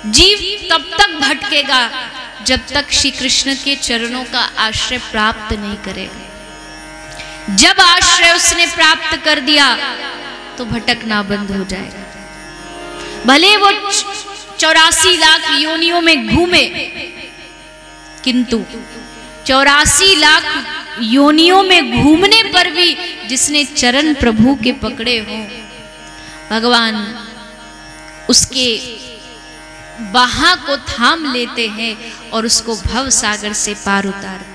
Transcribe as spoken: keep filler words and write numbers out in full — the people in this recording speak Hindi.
जीव तब तक भटकेगा जब तक श्री कृष्ण के चरणों का आश्रय प्राप्त नहीं करेगा। जब आश्रय उसने प्राप्त कर दिया तो भटकना बंद हो जाएगा। भले वो चौरासी लाख योनियों में घूमे, किंतु चौरासी लाख योनियों में घूमने पर भी जिसने चरण प्रभु के पकड़े हों, भगवान उसके बाहा को थाम लेते हैं और उसको भव सागर से पार उतारते हैं।